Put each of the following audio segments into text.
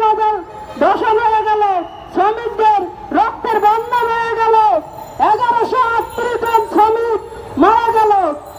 প্লাজার দশম হয়ে গেল, শ্রমিকদের রক্তের বন্যা হয়ে গেল, 1138 জন শ্রমিক মারা গেল।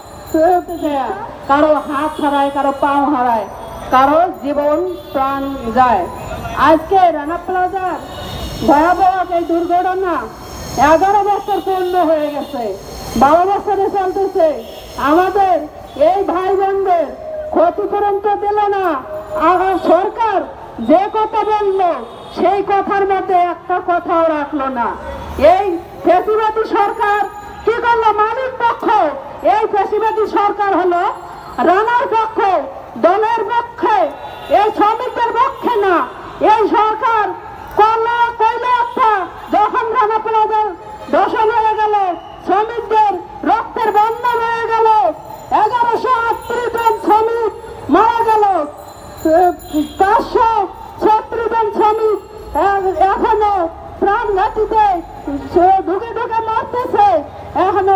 কারো হাত হারায়, কারো পাও হারায়, কারো জীবন প্রাণ যায়। আজকে রানা প্লাজার ভয়াবহ এই দুর্ঘটনা 11 বছর পূর্ণ হয়ে গেছে, 12 বছরে চলতেছে। আমাদের এই ভাই বোনদের ক্ষতিপূরণ তো দিল না। আর সরকার যে কথা বললো সেই কথার মধ্যে একটা কথাও রাখলো না। এই ফ্যাসিবাদী সরকার কি করলো? মালিক পক্ষ। এই ফ্যাসিবাদী সরকার হলো রানার পক্ষ, দলের পক্ষে, এই শ্রমিকদের পক্ষে না। এই সরকার কইলে একটা, যখন রানা প্লাজার দশম হয়ে গেল, শ্রমিকদের রক্তের বন্যা হয়ে গেল, 1138 জন শ্রমিক মারা গেল, 536 জন শ্রমিক এখনো প্রাণঘাতীতে ঢুকে ঢুকে মারতেছে। এখনো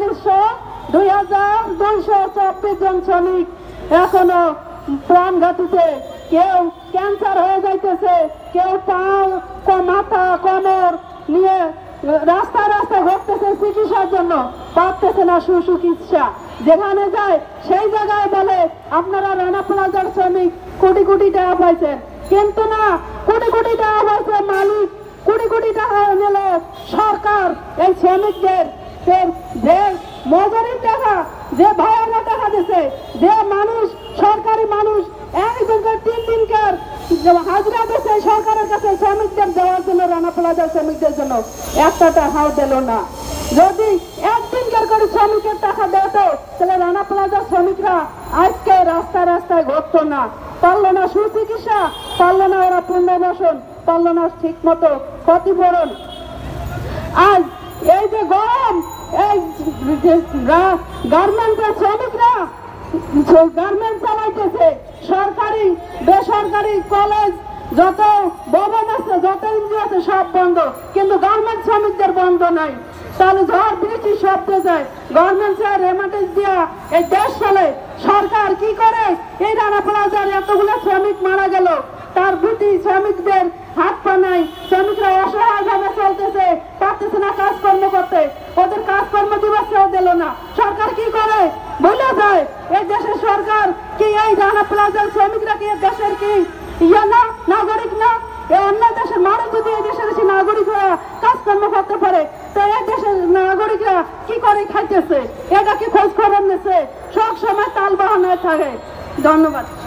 2224 জন শ্রমিক এখনো প্রাণঘাতীতে। কেউ ক্যান্সার হয়ে যাইতেছে, কেউ পাও, মাথা, কোমর নিয়ে রাস্তায় রাস্তায় ঘুরতেছে চিকিৎসার জন্য, পাচ্ছে না সুচিকিৎসা। যেখানে যায় সেই জায়গায় বলে আপনারা রানা প্লাজার শ্রমিক কোটি কোটি টাকা পাইছেন, কিন্তু না, কোটি কোটি টাকা পাইছে মালিক, কোটি কোটি টাকা নিল সরকার। এই শ্রমিকদের যে মজুরির টাকা, যে ভাড়া টাকা দিচ্ছে, যে মানুষ, সরকারি মানুষ একজনকার 3 দিনকার হাজিরা দিচ্ছে সরকারের কাছে শ্রমিকদের দেওয়ার জন্য, রানা প্লাজার শ্রমিকদের জন্য একটা টাকাও দিল না। যদি একদিনকার করে শ্রমিকের টাকা দিত, তাহলে রানা প্লাজার শ্রমিকরা আজকে রাস্তায় রাস্তায় ঘুরতো না, পারলো না সুচিকিৎসা, পারলো না ওরা পুনর্বাসন, পারলো না ঠিক মতো ক্ষতিপূরণ। আজ এই যে গরম, এই গার্মেন্টের শ্রমিকরা গার্মেন্ট চালাইতেছে, সরকারি বেসরকারি কলেজ যত ভবন আছে, যত ইন্ডাস্ট্রি আছে সব বন্ধ, কিন্তু গার্মেন্ট শ্রমিকদের বন্ধ নাই। তাহলে ঝড় বৃষ্টি শব্দ যায়, গার্মেন্টসের রেমিটেন্স দিয়া এই দেশ চলে। সরকার কি করে? এই রানা প্লাজার এতগুলো শ্রমিক মারা গেল, তার প্রতি শ্রমিকদের হাত পা নাই, শ্রমিকরা অসহায়ভাবে চলতেছে, পারতেছে না কাজকর্ম করতে, ওদের কাজকর্ম দিবসেও দিল না। সরকার কি করে? বলে যায় এই দেশের সরকার কি এই রানা প্লাজার শ্রমিকরা কি দেশের কি ইয়া না, নাগরিক না? এই অন্য দেশের মানুষ যদি এই দেশের এসে নাগরিক হয়ে কাজকর্ম করতে পারে, তো এই দেশের নাগরিকরা কি করে খাইতেছে? এটা কি খোঁজ খবর নিচ্ছে? সব সময় তাল বাহানায় থাকে। ধন্যবাদ।